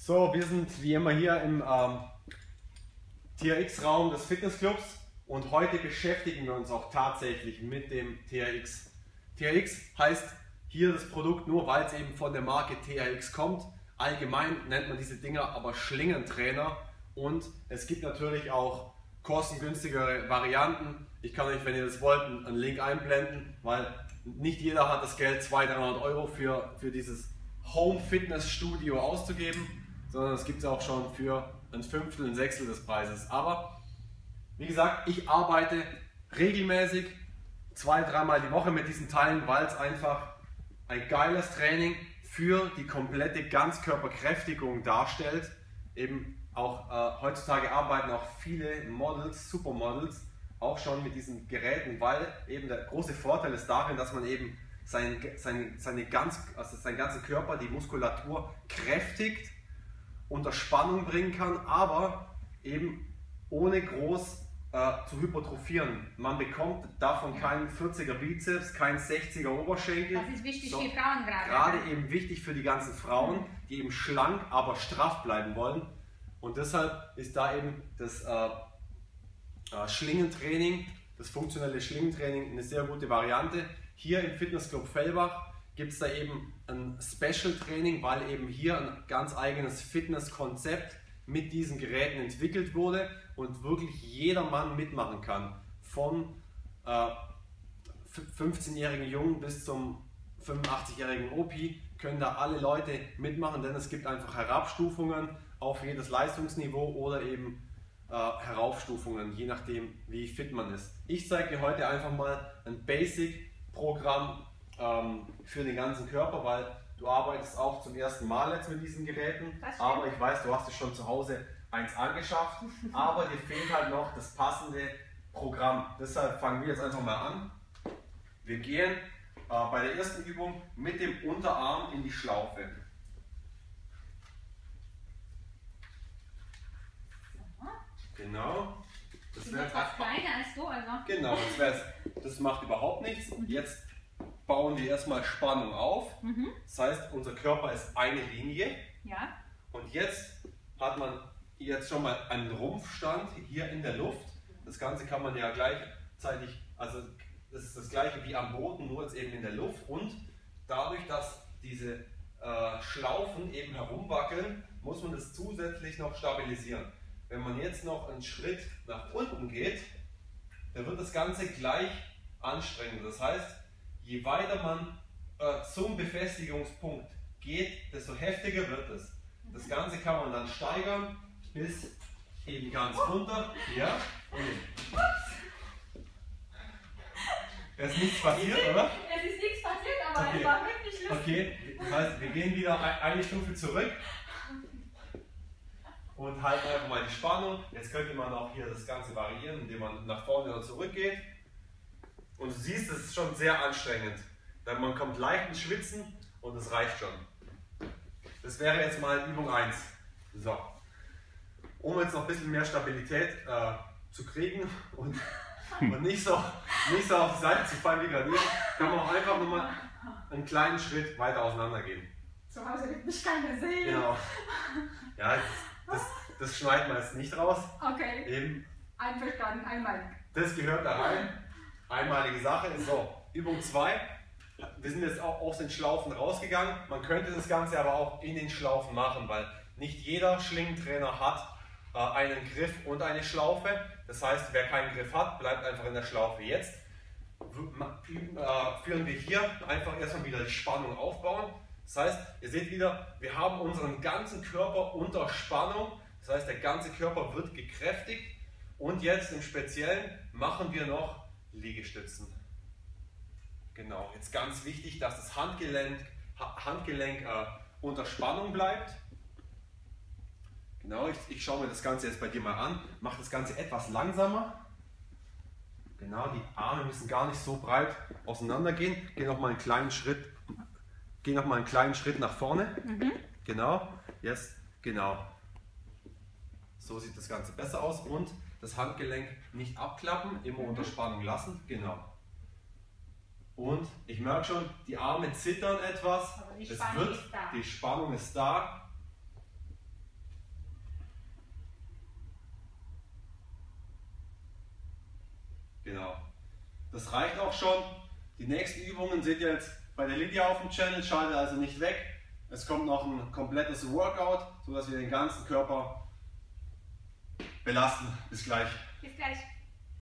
So, wir sind wie immer hier im TRX-Raum des Fitnessclubs und heute beschäftigen wir uns auch tatsächlich mit dem TRX. TRX heißt hier das Produkt nur, weil es eben von der Marke TRX kommt. Allgemein nennt man diese Dinger aber Schlingentrainer und es gibt natürlich auch kostengünstigere Varianten. Ich kann euch, wenn ihr das wollt, einen Link einblenden, weil nicht jeder hat das Geld, 200-300 Euro für dieses Home Fitness Studio auszugeben, sondern es gibt es auch schon für ein Fünftel, ein Sechstel des Preises. Aber wie gesagt, ich arbeite regelmäßig 2-3 Mal die Woche mit diesen Teilen, weil es einfach ein geiles Training für die komplette Ganzkörperkräftigung darstellt. Eben auch heutzutage arbeiten auch viele Models, Supermodels, auch schon mit diesen Geräten, weil eben der große Vorteil ist darin, dass man eben seinen ganzen Körper, die Muskulatur kräftigt, unter Spannung bringen kann, aber eben ohne groß zu hypertrophieren. Man bekommt davon keinen 40er Bizeps, keinen 60er Oberschenkel. Das ist wichtig für Frauen gerade. Gerade eben wichtig für die ganzen Frauen, die eben schlank, aber straff bleiben wollen. Und deshalb ist da eben das Schlingentraining, das funktionelle Schlingentraining eine sehr gute Variante. Hier im Fitnessclub Fellbach gibt es da eben ein Special-Training, weil eben hier ein ganz eigenes Fitnesskonzept mit diesen Geräten entwickelt wurde und wirklich jeder Mann mitmachen kann. Von 15-jährigen Jungen bis zum 85-jährigen Opi können da alle Leute mitmachen, denn es gibt einfach Herabstufungen auf jedes Leistungsniveau oder eben Heraufstufungen, je nachdem wie fit man ist. Ich zeige dir heute einfach mal ein Basic-Programm für den ganzen Körper, weil du arbeitest auch zum ersten Mal jetzt mit diesen Geräten, aber ich weiß, du hast dir schon zu Hause eins angeschafft, aber dir fehlt halt noch das passende Programm. Deshalb fangen wir jetzt einfach mal an. Wir gehen bei der ersten Übung mit dem Unterarm in die Schlaufe. Genau. Das wird etwas kleiner als du, also. Genau, das macht überhaupt nichts. Jetzt bauen wir erstmal Spannung auf. Das heißt, unser Körper ist eine Linie. Ja. Und jetzt hat man jetzt schon mal einen Rumpfstand hier in der Luft. Das Ganze kann man ja gleichzeitig, also das ist das gleiche wie am Boden, nur jetzt eben in der Luft. Und dadurch, dass diese Schlaufen eben herumwackeln, muss man das zusätzlich noch stabilisieren. Wenn man jetzt noch einen Schritt nach unten geht, dann wird das Ganze gleich anstrengend. Das heißt, je weiter man zum Befestigungspunkt geht, desto heftiger wird es. Das Ganze kann man dann steigern bis eben ganz runter. Ja? Es ist nichts passiert, oder? Es ist nichts passiert, aber Okay. es war wirklich lustig. Okay, das heißt, wir gehen wieder eine Stufe zurück und halten einfach mal die Spannung. Jetzt könnte man auch hier das Ganze variieren, indem man nach vorne oder zurück geht. Und du siehst, es ist schon sehr anstrengend. Denn man kommt leicht ins Schwitzen und es reicht schon. Das wäre jetzt mal Übung 1. So. Um jetzt noch ein bisschen mehr Stabilität zu kriegen und nicht so auf die Seite zu fallen wie gerade eben, kann man auch einfach nur mal einen kleinen Schritt weiter auseinander gehen. Zu Hause wird mich keiner sehen. Genau. Ja, das schneiden wir jetzt nicht raus. Okay. Eben, Einverstanden, einmal. das gehört da rein. Einmalige Sache. So, Übung 2. Wir sind jetzt auch aus den Schlaufen rausgegangen. Man könnte das Ganze aber auch in den Schlaufen machen, weil nicht jeder Schlingentrainer hat einen Griff und eine Schlaufe. Das heißt, wer keinen Griff hat, bleibt einfach in der Schlaufe. Jetzt führen wir hier einfach erstmal wieder die Spannung aufbauen. Das heißt, ihr seht wieder, wir haben unseren ganzen Körper unter Spannung. Das heißt, der ganze Körper wird gekräftigt. Und jetzt im Speziellen machen wir noch Liegestützen. Genau, jetzt ganz wichtig, dass das Handgelenk unter Spannung bleibt. Genau, ich schaue mir das Ganze jetzt bei dir mal an. Mach das Ganze etwas langsamer. Genau, die Arme müssen gar nicht so breit auseinander gehen. Geh noch mal einen kleinen Schritt nach vorne. Genau, jetzt, genau. So sieht das Ganze besser aus. Und das Handgelenk nicht abklappen, immer unter Spannung lassen. Genau. Und ich merke schon, die Arme zittern etwas. Aber die Spannung ist da. Die Spannung ist da. Genau. Das reicht auch schon. Die nächsten Übungen seht ihr jetzt bei der Lydia auf dem Channel. Schaltet also nicht weg. Es kommt noch ein komplettes Workout, sodass wir den ganzen Körper belasten. Bis gleich. Bis gleich.